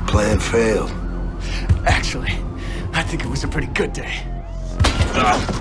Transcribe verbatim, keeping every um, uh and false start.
plan failed. Actually, I think it was a pretty good day. Ugh.